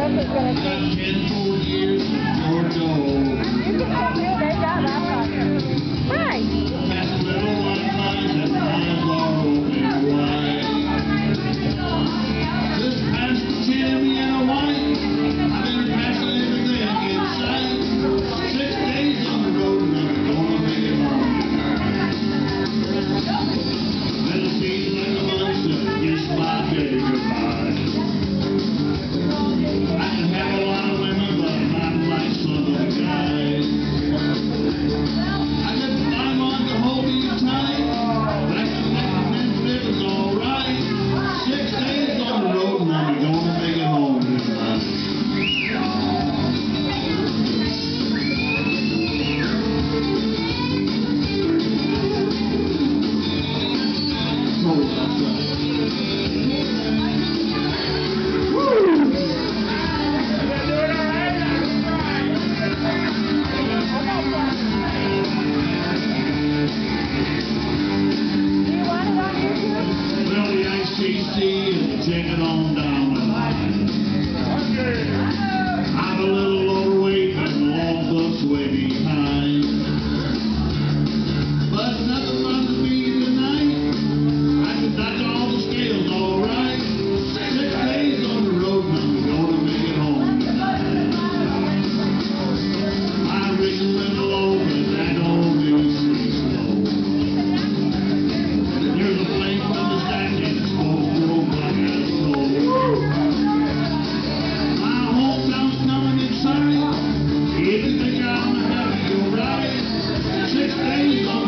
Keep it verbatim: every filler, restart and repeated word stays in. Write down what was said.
this is going to take. ten full years or no. You can do it. They got that one. Hi. That's a little white light that has our open wide. This past Timmy and a white, I've been passing everything in sight. Six days on the road and I'm gonna make it home. And it seems like a month since I kissed my baby goodbye. I can have a lot of women, but I'm not like some of the guys. I can climb on to hold you tight, but I can make the men's living's alright. Six days on the road and I'm gonna make it home tonight. Cold outside. Take it on down the line. I'm a little overweight and all books way behind. But nothing runs me tonight. I can dodge all the scales alright. Six days on the road and I'm gonna make it home tonight. My ring went low, but that don't mean sweet slow. There's a flame from the stack and it's supposed to roll by. My hometown's coming inside. If you think I'm happy, you're right. Six days on